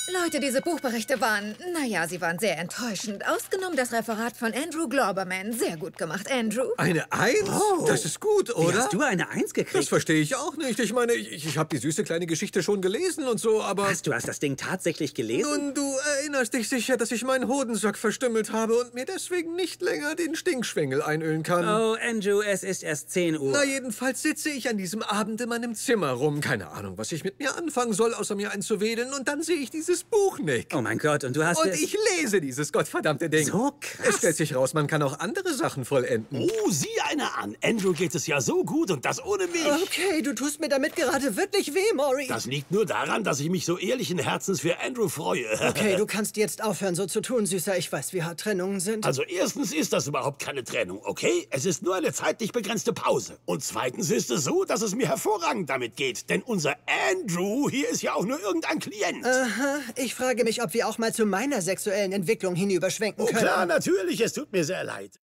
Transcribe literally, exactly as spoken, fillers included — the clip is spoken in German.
Leute, diese Buchberichte waren, naja, sie waren sehr enttäuschend. Ausgenommen das Referat von Andrew Glauberman. Sehr gut gemacht, Andrew. Eine Eins? Oh. Das ist gut, oder? Wie hast du eine Eins gekriegt? Das verstehe ich auch nicht. Ich meine, ich, ich habe die süße kleine Geschichte schon gelesen und so, aber... Was, du hast das Ding tatsächlich gelesen? Nun, du erinnerst dich sicher, dass ich meinen Hodensack verstümmelt habe und mir deswegen nicht länger den Stinkschwengel einölen kann. Oh, Andrew, es ist erst zehn Uhr. Na, jedenfalls sitze ich an diesem Abend in meinem Zimmer rum. Keine Ahnung, was ich mit mir anfangen soll, außer mir einzuwedeln. Und dann sehe ich dieses Buch, Nick. Oh mein Gott, und du hast Und es... ich lese dieses gottverdammte Ding. So krass. Es stellt sich raus, man kann auch andere Sachen vollenden. Oh, sieh einer an. Andrew geht es ja so gut und das ohne mich. Okay, du tust mir damit gerade wirklich weh, Maury. Das liegt nur daran, dass ich mich so ehrlichen Herzens für Andrew freue. Okay, du kannst jetzt aufhören, so zu tun, Süßer. Ich weiß, wie hart Trennungen sind. Also erstens ist das überhaupt keine Trennung, okay? Es ist nur eine zeitlich begrenzte Pause. Und zweitens ist es so, dass es mir hervorragend damit geht. Denn unser Andrew hier ist ja auch nur irgendein Klient. Aha, ich frage mich, ob wir auch mal zu meiner sexuellen Entwicklung hinüberschwenken Oh können. klar, natürlich, es tut mir sehr leid.